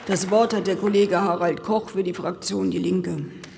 Das Wort hat der Kollege Harald Koch für die Fraktion Die Linke.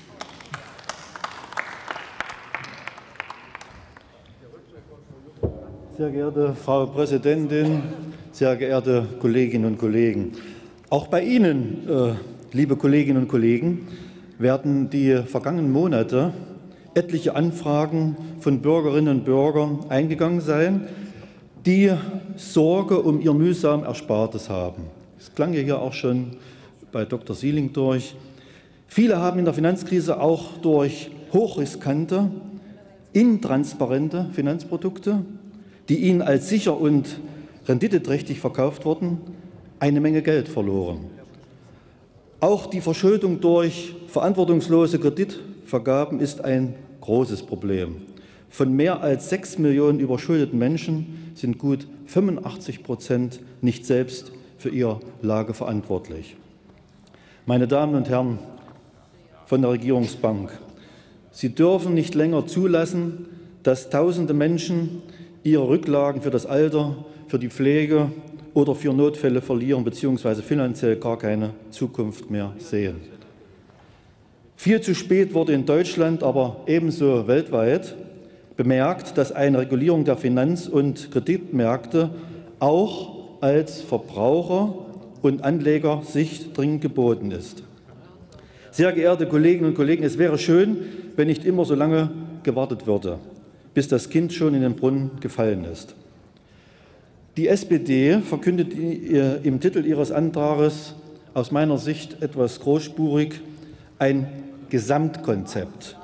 Sehr geehrte Frau Präsidentin, sehr geehrte Kolleginnen und Kollegen! Auch bei Ihnen, liebe Kolleginnen und Kollegen, werden die vergangenen Monate etliche Anfragen von Bürgerinnen und Bürgern eingegangen sein, die Sorge um ihr mühsam Erspartes haben. Das klang ja hier auch schon bei Dr. Sieling durch. Viele haben in der Finanzkrise auch durch hochriskante, intransparente Finanzprodukte, die ihnen als sicher und renditeträchtig verkauft wurden, eine Menge Geld verloren. Auch die Verschuldung durch verantwortungslose Kreditvergaben ist ein großes Problem. Von mehr als 6 Millionen überschuldeten Menschen sind gut 85% nicht selbst für ihre Lage verantwortlich. Meine Damen und Herren von der Regierungsbank, Sie dürfen nicht länger zulassen, dass tausende Menschen ihre Rücklagen für das Alter, für die Pflege oder für Notfälle verlieren bzw. finanziell gar keine Zukunft mehr sehen. Viel zu spät wurde in Deutschland, aber ebenso weltweit bemerkt, dass eine Regulierung der Finanz- und Kreditmärkte auch als Verbraucher- und Anlegersicht dringend geboten ist. Sehr geehrte Kolleginnen und Kollegen, es wäre schön, wenn nicht immer so lange gewartet würde, bis das Kind schon in den Brunnen gefallen ist. Die SPD verkündet im Titel ihres Antrags aus meiner Sicht etwas großspurig ein Gesamtkonzept.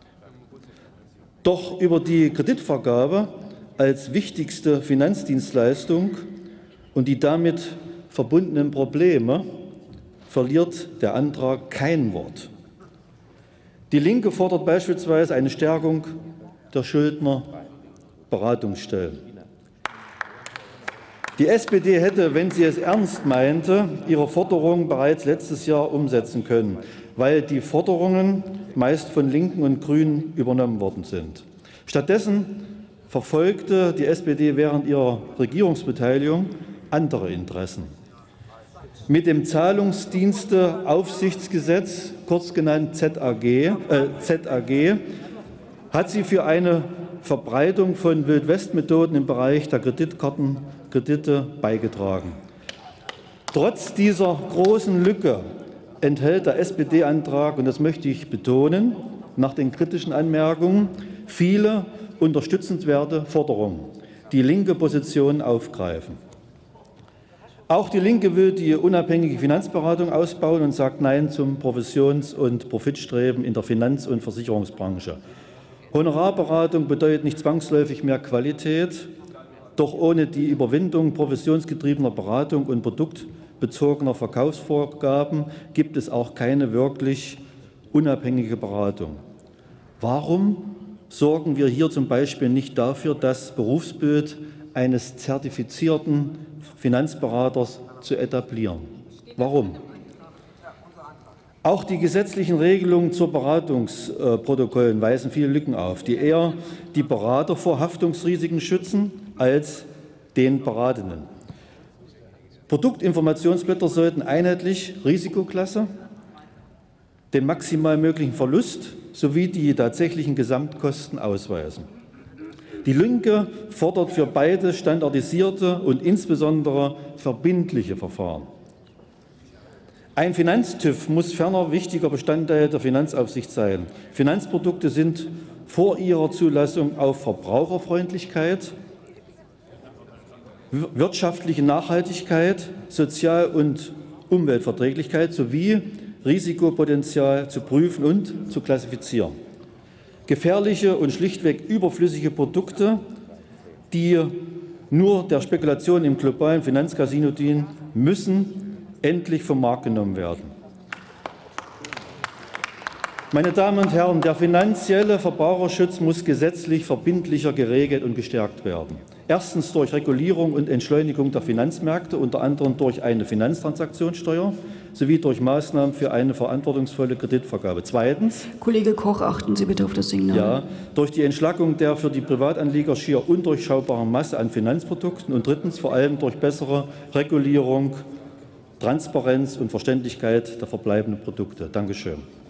Doch über die Kreditvergabe als wichtigste Finanzdienstleistung und die damit verbundenen Probleme verliert der Antrag kein Wort. Die Linke fordert beispielsweise eine Stärkung der Schuldnerberatungsstellen. Die SPD hätte, wenn sie es ernst meinte, ihre Forderung bereits letztes Jahr umsetzen können, weil die Forderungen meist von Linken und Grünen übernommen worden sind. Stattdessen verfolgte die SPD während ihrer Regierungsbeteiligung andere Interessen. Mit dem Zahlungsdiensteaufsichtsgesetz, kurz genannt ZAG, hat sie für eine Verbreitung von Wildwest-Methoden im Bereich der Kredite beigetragen. Trotz dieser großen Lücke enthält der SPD-Antrag, und das möchte ich betonen, nach den kritischen Anmerkungen viele unterstützenswerte Forderungen, die linke Positionen aufgreifen. Auch die Linke will die unabhängige Finanzberatung ausbauen und sagt Nein zum Provisions- und Profitstreben in der Finanz- und Versicherungsbranche. Honorarberatung bedeutet nicht zwangsläufig mehr Qualität, doch ohne die Überwindung provisionsgetriebener Beratung und produktbezogener Verkaufsvorgaben gibt es auch keine wirklich unabhängige Beratung. Warum sorgen wir hier zum Beispiel nicht dafür, das Berufsbild eines zertifizierten Finanzberaters zu etablieren? Warum? Auch die gesetzlichen Regelungen zu Beratungsprotokollen weisen viele Lücken auf, die eher die Berater vor Haftungsrisiken schützen als den Beratenden. Produktinformationsblätter sollten einheitlich Risikoklasse, den maximal möglichen Verlust sowie die tatsächlichen Gesamtkosten ausweisen. Die Linke fordert für beide standardisierte und insbesondere verbindliche Verfahren. Ein Finanztüv muss ferner wichtiger Bestandteil der Finanzaufsicht sein. Finanzprodukte sind vor ihrer Zulassung auf Verbraucherfreundlichkeit, wirtschaftliche Nachhaltigkeit, Sozial- und Umweltverträglichkeit sowie Risikopotenzial zu prüfen und zu klassifizieren. Gefährliche und schlichtweg überflüssige Produkte, die nur der Spekulation im globalen Finanzcasino dienen, müssen endlich vom Markt genommen werden. Meine Damen und Herren, der finanzielle Verbraucherschutz muss gesetzlich verbindlicher geregelt und gestärkt werden. Erstens durch Regulierung und Entschleunigung der Finanzmärkte, unter anderem durch eine Finanztransaktionssteuer sowie durch Maßnahmen für eine verantwortungsvolle Kreditvergabe. Zweitens, Kollege Koch, achten Sie bitte auf das Signal. Ja, durch die Entschlackung der für die Privatanleger schier undurchschaubaren Masse an Finanzprodukten und drittens vor allem durch bessere Regulierung Transparenz und Verständlichkeit der verbleibenden Produkte. Dankeschön.